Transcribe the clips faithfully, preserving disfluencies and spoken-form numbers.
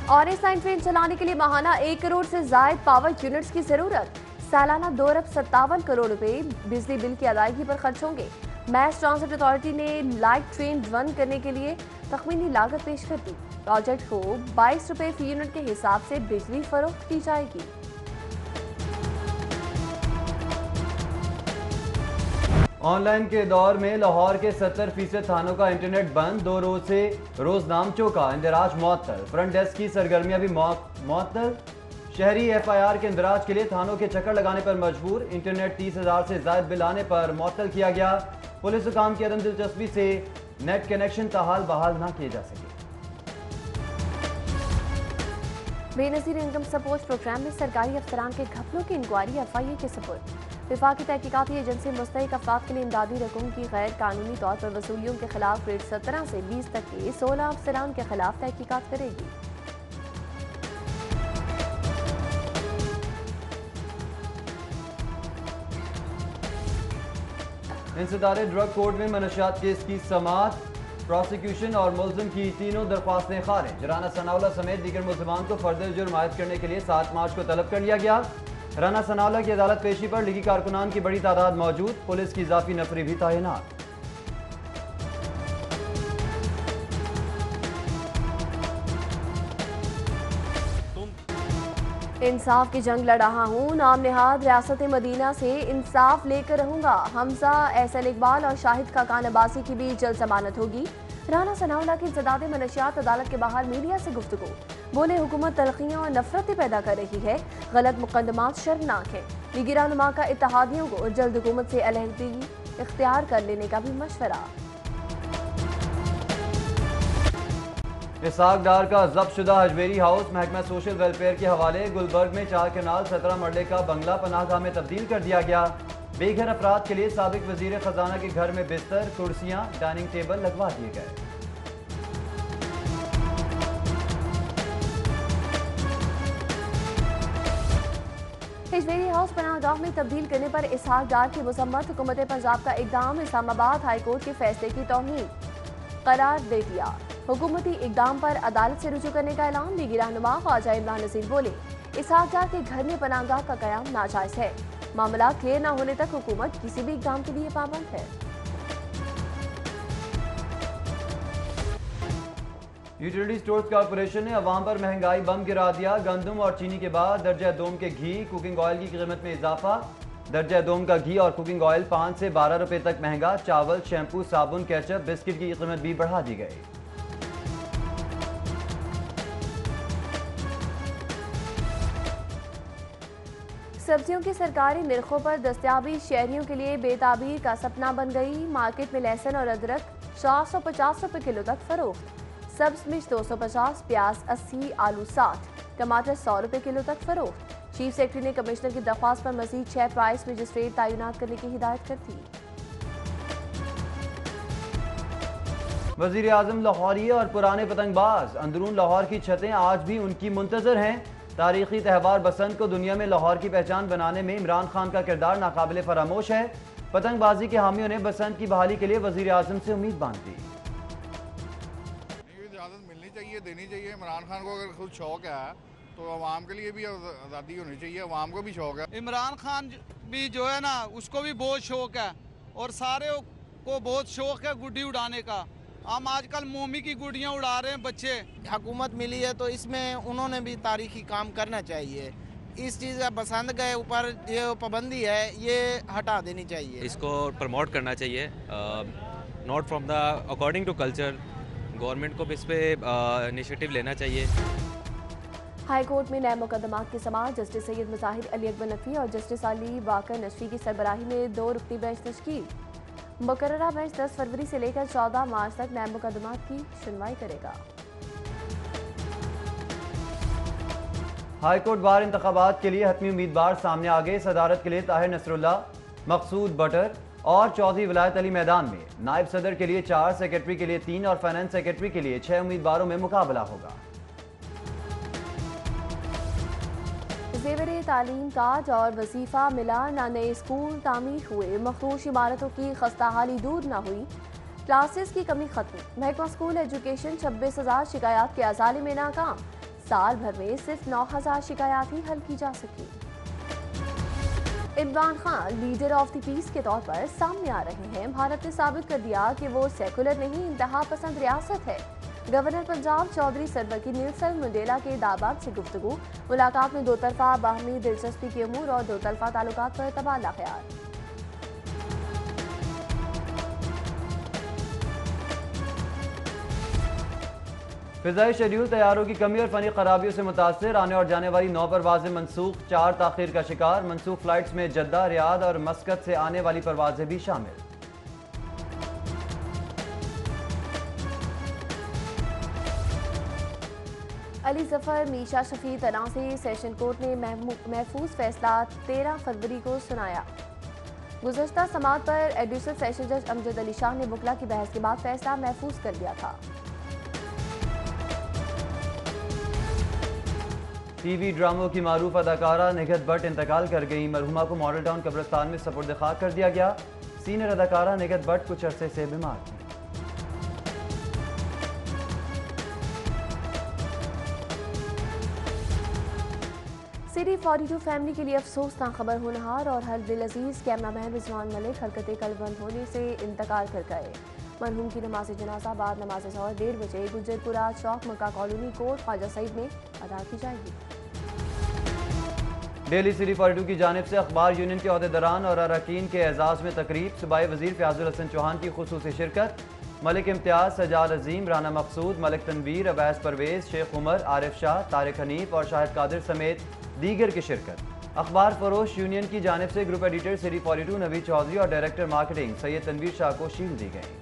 और इस line train चलाने के लिए माहाना एक करोड़ से जायद पावर यूनिट्स की जरूरत। सालाना दो अरब सत्तावन करोड़ रुपए बिजली बिल की अदायगी पर खर्च होंगे। मैस ट्रांसिट अथॉरिटी ने लाइट ट्रेन रन करने के लिए तखमीनी लागत पेश कर दी। प्रोजेक्ट को बाईस रुपए फी यूनिट के हिसाब से बिजली फरोख्त की जाएगी। ऑनलाइन के दौर में लाहौर के सत्तर फीसद थानों का इंटरनेट बंद। दो रोज से रोजनामचों का इंदराज मुअत्तल। फ्रंट डेस्क की सरगर्मियां भी मुअत्तल। शहरी एफ आई आर के इंदराज के लिए थानों के चक्कर लगाने पर मजबूर। इंटरनेट तीस हजार से ज्यादा बिल आने पर मुअत्तल किया गया। पुलिस हुकाम की अदम दिलचस्पी से नेट कनेक्शन ताहाल बहाल न किए जा सके। बेनजीर इनकम सपोर्ट प्रोग्राम में सरकारी अफसरान के घपलों की इंक्वायरी एफ आई ए के सपुर्द। विफाकी तहकीकाती एजेंसी मुस्तहिक अफराद के लिए इमदादी रकम की गैर कानूनी तौर पर वसूलियों के खिलाफ ग्रेड सत्रह से बीस तक के सोलह अफसरान के खिलाफ तहकीकात करेगी। इंसदारे ड्रग कोर्ट में मनशियात केस की समाअत। प्रोसिक्यूशन और मुल्जिम की तीनों दरख्वास्तें खारिज। राना सनाउल्लाह समेत दीगर मुल्जिमान को फर्दर जुर्म आयद करने के लिए सात मार्च को तलब कर लिया गया। राना सनाउल्लाह की अदालत पेशी पर लीगी कारकुनान की बड़ी तादाद मौजूद। पुलिस की इजाफी नफरी भी तैनात। इंसाफ की जंग लड़ रहा हूँ, नाम निहाद रियासत मदीना से इंसाफ लेकर रहूंगा। हमजा एहसन इकबाल और शाहिद खाकान अब्बासी की भी जल्द जमानत होगी। राना सनाउल्लाह की इंसदाद मनशियात अदालत के बाहर मीडिया से गुफ्तगू। बोले हुकूमत तलखियां और नफरतें पैदा कर रही है, गलत मुकदमात शर्मनाक है। लीगी रहनुमा का इत्तेहादियों को जल्द हुकूमत से अलहदगी इख्तियार कर लेने का भी मशवरा। इसाक डार का जब्त शुदा हजवेरी हाउस महकमा सोशल वेलफेयर के हवाले। गुलबर्ग में चार कनाल सत्रह मरले का बंगला पनाहगाह में तब्दील कर दिया गया। बेघर अफराद के लिए साबिक वजीर खजाना के घर में बिस्तर, कुर्सियां, डाइनिंग टेबल लगवा दिए गए। हजवेरी हाउस पनाहगाह में तब्दील करने पर इसहाक डार की मुसम्मत। हुकूमत पंजाब का इकदाम इस्लामाबाद हाईकोर्ट के फैसले की तौहीन करार दे दिया। हुकूमती इकदाम पर अदालत से रुजू करने का ऐलान। लीगी रहनुमा ख्वाजा इमरान नज़ीर बोले, इसहाक डार के घर में पनाहगाह का कयाम नाजायज है। मामला क्लियर न होने तक हुकूमत किसी भी इकदाम के लिए पाबंद है। यूटिलिटी स्टोर्स कॉर्पोरेशन ने अवाम पर महंगाई बम गिरा दिया। गंदम और चीनी के बाद दर्जा दोम के घी, कुकिंग ऑयल की कीमत में इजाफा। दर्जा दोम का घी और कुकिंग ऑयल पाँच से बारह रुपए तक महंगा। चावल, शैम्पू, साबुन, केचप, बिस्किट की कीमत भी बढ़ा दी गई। सब्जियों की सरकारी निर्खों पर दस्तयाबी शहरियों के लिए बेताबीर का सपना बन गई। मार्केट में लहसुन और अदरक चार सौ पचास रुपए किलो तक फरोख्त। सब्ज मिर्च दो सौ पचास, प्याज अस्सी, आलू साठ, टमाटर सौ रुपए किलो तक फरोख्त। चीफ सेक्रेटरी ने कमिश्नर की दरख्वास्त पर मजीद छह प्राइस मजिस्ट्रेट तैनात करने की हिदायत कर दी। वजीर आजम लाहौरी और पुराने पतंगबाज। अंदरून लाहौर की छतें आज भी उनकी मुंतजर हैं। तारीखी त्यौहार बसंत को दुनिया में लाहौर की पहचान बनाने में इमरान खान का किरदार नाकाबिले फरामोश है। पतंगबाजी के हामियों ने बसंत की बहाली के लिए वजीर आजम से उम्मीद बांधी। इजाज़त मिलनी चाहिए, देनी चाहिए। इमरान खान को अगर खुद शौक है तो अवाम के लिए भी आज़ादी होनी चाहिए, अवाम को भी शौक है। इमरान खान भी जो है ना, उसको भी बहुत शौक है और सारे को बहुत शौक है गुड्डी उड़ाने का। हम आजकल मोमी की गुड़ियाँ उड़ा रहे हैं बच्चे। हुकूमत मिली है तो इसमें उन्होंने भी तारीखी काम करना चाहिए। इस चीज़ का बसंत के ऊपर जो पाबंदी है ये हटा देनी चाहिए। इसको प्रमोट करना चाहिए, not from the according to culture. Government को भी इस पर इनिशिएटिव लेना चाहिए। हाई कोर्ट में नए मुकदमात की समाअत। जस्टिस सैयद मुजाहिद अली अकबर नकवी और जस्टिस अली वाकर नशरी की सरबराही में दो रुकनी बेंच तश्कील। मुकर्ररा बेंच दस फरवरी से लेकर चौदह मार्च तक नए मुकदमात की सुनवाई करेगा। हाईकोर्ट बार इंतखाबात के लिए हतमी उम्मीदवार सामने आ गए। सदारत के लिए ताहिर नसरुल्लाह, मकसूद बटर और चौधरी विलायत अली मैदान में। नायब सदर के लिए चार, सेक्रेटरी के लिए तीन और फाइनेंस सेक्रेटरी के लिए छह उम्मीदवारों में मुकाबला होगा। जेवर तालीम कार्ड और वजीफा मिला, न नए स्कूल तामीर हुए, मखरूश इमारतों की खस्ताहाली दूर न हुई, क्लासेस की कमी खत्म। महकमा स्कूल एजुकेशन छब्बीस हजार शिकायत के अजाले में नाकाम। साल भर में सिर्फ नौ हजार शिकायत ही हल की जा सकी। Imran Khan leader of the peace के तौर पर सामने आ रहे हैं। भारत ने साबित कर दिया कि वो सेकुलर नहीं इंतहा पसंद रियासत है। गवर्नर पंजाब चौधरी सरवर की नेल्सन मंडेला के दामाद से गुफ्तगू। मुलाकात में दो तरफा बाहमी दिलचस्पी के अमूर और दो तरफा ताल्लुकात पर तबादला ख्याल। फिजाई शेड्यूल तैयारों की कमी और फनी खराबियों से मुतासर आने और जाने वाली नौ परवाजें मनसूख, चार ताखीर का शिकार। मनसूख फ्लाइट्स में जद्दा, रियाद और मस्कत से आने वाली परवाजें भी शामिल। अली जफर मीशा शफी तनाज़ से सेशन कोर्ट ने महफूज फैसला तेरह फरवरी को सुनाया। गुज़श्ता समाअत पर एडिशनल सेशन जज अमजद अली शाह ने वकला की बहस के बाद फैसला महफूज कर दिया था। टीवी ड्रामों की मारूफ अदाकारा निगहत भट्ट इंतकाल कर गई। मरहुमा को मॉडल टाउन कब्रिस्तान में सपुर्द खाक कर दिया गया। सीनियर अदाकारा निगहत भट्ट कुछ अरसे से बीमार थी। सिटी बयालीस फैमिली के लिए अफसोसनाक खबर होनहार और हर दिल अजीज कैमरामैन रिजवान मलिक हरकत कल्बंद होने से इंतकाल कर गए। मरहूम की नमाज जनाजा बाद नमाज ज़ोहर डेढ़ बजे गुजरपुरा चौक मक्का कॉलोनी कोर्ट ख्वाजा सईद में अदा की जाएगी। डेली सिटी बयालीस की जानिब से अखबार यूनियन के अहदेदारान और अरकान के एजाज़ में तकरीब। सूबाई वज़ीर फ़याज़ुल हसन चौहान की खुसूसी शिरकत। मलिक इम्तियाज़, सजाद अजीम, राना मकसूद, मलिक तनवीर, अवैस परवेज़, शेख उमर, आरिफ शाह, तारिक हनीफ और शाहिद कादिर समेत दीगर की शिरकत। अखबार फरोश यूनियन की जानिब से ग्रुप एडिटर सिटी बयालीस नवीद चौधरी और डायरेक्टर मार्केटिंग सैयद तनवीर शाह को शील्ड दी गई।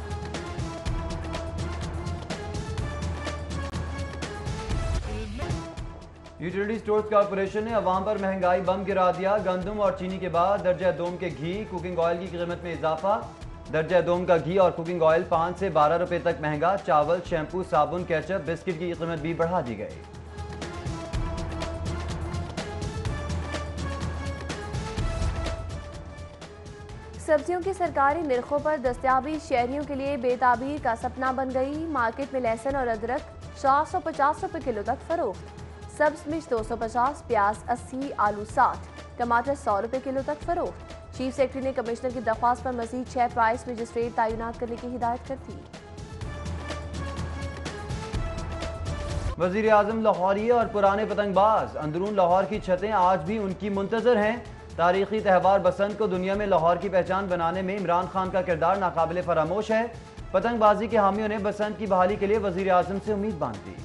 यूटिलिटी स्टोर्स कॉर्पोरेशन ने अवाम पर महंगाई बम गिरा दिया। गंदम और चीनी के बाद दर्जा दोम के घी, कुकिंग ऑयल की कीमत में इजाफा। दर्जा दोम का घी और कुकिंग ऑयल पाँच से बारह रुपए तक महंगा। चावल, शैम्पू, साबुन, केचप, बिस्किट की कीमत भी बढ़ा दी गई। सब्जियों की सरकारी निर्खों पर दस्तयाबी शहरियों के लिए बेताबीर का सपना बन गई। मार्केट में लहसुन और अदरक चार सौ पचास रुपए किलो तक फरोख्त। सब्ज मिर्च दो सौ पचास, प्याज अस्सी, आलू साठ, टमाटर सौ रुपए किलो तक फरोख्त। चीफ सेक्रेटरी ने कमिश्नर की दरख्वास्त पर मजीद छह प्राइस मजिस्ट्रेट तैनात करने की हिदायत कर दी। वजीर आजम लाहौरी और पुराने पतंगबाज। अंदरून लाहौर की छतें आज भी उनकी मुंतजर हैं। तारीखी त्यौहार बसंत को दुनिया में लाहौर की पहचान बनाने में इमरान खान का किरदार नाकाबिले फरामोश है। पतंगबाजी के हामियों ने बसंत की बहाली के लिए वजीर आजम से उम्मीद बांध दी।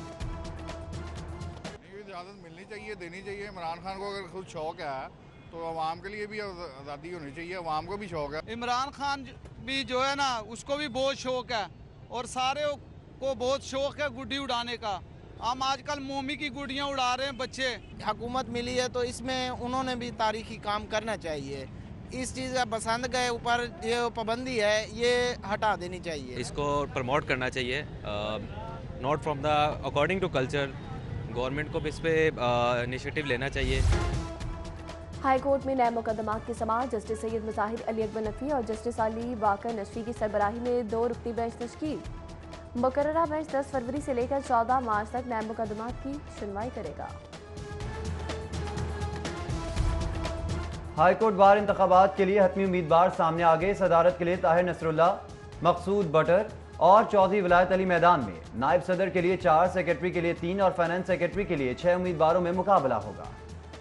इजाज़त मिलनी चाहिए, देनी चाहिए। इमरान खान को अगर खुद शौक है तो अवाम के लिए भी आज़ादी होनी चाहिए, अवाम को भी शौक है। इमरान खान भी जो है ना उसको भी बहुत शौक है और सारे को बहुत शौक है गुड्डी उड़ाने का। हम आजकल मोमी की गुड़ियाँ उड़ा रहे हैं बच्चे। हुकूमत मिली है तो इसमें उन्होंने भी तारीखी काम करना चाहिए। इस चीज़ का बसंत के ऊपर ये पाबंदी है ये हटा देनी चाहिए। इसको प्रमोट करना चाहिए, not from the according to culture. Government को भी इस पर इनिशिएटिव लेना चाहिए। हाई कोर्ट में नए मुकदमात की समाअत। जस्टिस सैयद मुजाहिद अली अकबर नकवी और जस्टिस अली वाकर नशवी की सरबराही में दो रुकनी बेंच तश्कील। मुकर्ररा बेंच दस फरवरी से लेकर चौदह मार्च तक नए मुकदमात की सुनवाई करेगा। हाईकोर्ट बार इंतखाबात के लिए हतमी उम्मीदवार सामने आ गए। सदारत के लिए ताहिर नसरुल्लाह, मकसूद बटर और चौधरी विलायत अली मैदान में। नायब सदर के लिए चार, सेक्रेटरी के लिए तीन और फाइनेंस सेक्रेटरी के लिए छह उम्मीदवारों में मुकाबला होगा।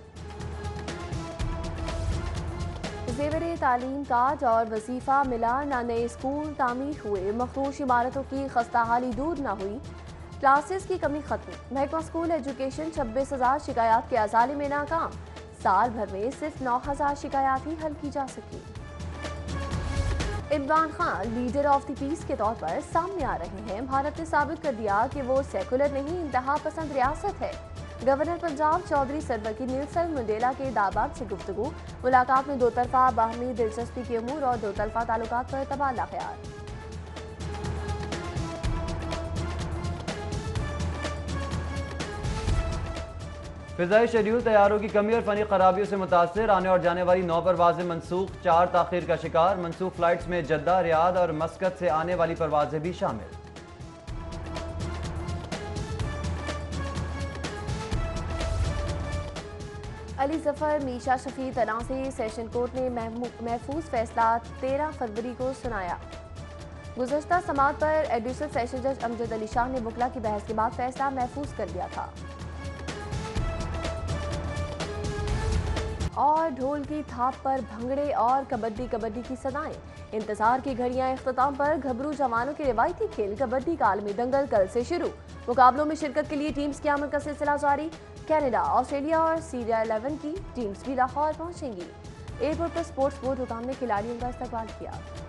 ज़ेवरे तालीम ताज और वजीफा मिला ना, नए स्कूल तामीर हुए, मखदूश इमारतों की खस्ताहाली दूर ना हुई, क्लासेस की कमी खत्म। महकमा स्कूल एजुकेशन छब्बीस हजार शिकायत के अजाले में नाकाम। साल भर में सिर्फ नौ हजार शिकायत ही हल की जा सकी। Imran Khan leader of the peace के तौर पर सामने आ रहे हैं। भारत ने साबित कर दिया कि वो सेकुलर नहीं इंतहा पसंद रियासत है। गवर्नर पंजाब चौधरी सरवर की नेल्सन मंडेला के दामाद से गुफ्तगू। मुलाकात में दो तरफा बाहमी दिलचस्पी के अमूर और दो तरफा ताल्लुकात पर तबादला ख्याल। फिजाई शेड्यूल तैयारों की कमी और फनी खराबियों से मुतासर आने और जाने वाली नौ परवाजें मनसूख, चार ताखीर का शिकार। मनसूख फ्लाइट्स में जद्दा, रियाद और मस्कत से आने वाली परवाजें भी शामिल। अली जफर, मीशा शफी तनाज़े सेशन कोर्ट ने महफूज फैसला तेरह फरवरी को सुनाया। गुज़श्ता समात पर एडिशनल सेशन जज अमजद अली शाह ने वकला की बहस के बाद फैसला महफूज कर दिया था। और ढोल की थाप पर भंगड़े और कबड्डी कबड्डी की सदाएं। इंतजार की घड़ियां इख्तिताम पर घबरू जवानों के रिवायती खेल कबड्डी का आलमी दंगल कल से शुरू। मुकाबलों में शिरकत के लिए टीम्स की आमद का सिलसिला जारी। कनाडा, ऑस्ट्रेलिया और सीरिया इलेवन की टीम्स भी लाहौर पहुंचेंगी। एयरपोर्ट पर स्पोर्ट्स बोर्ड हुकाम ने खिलाड़ियों का इस्तकबाल किया।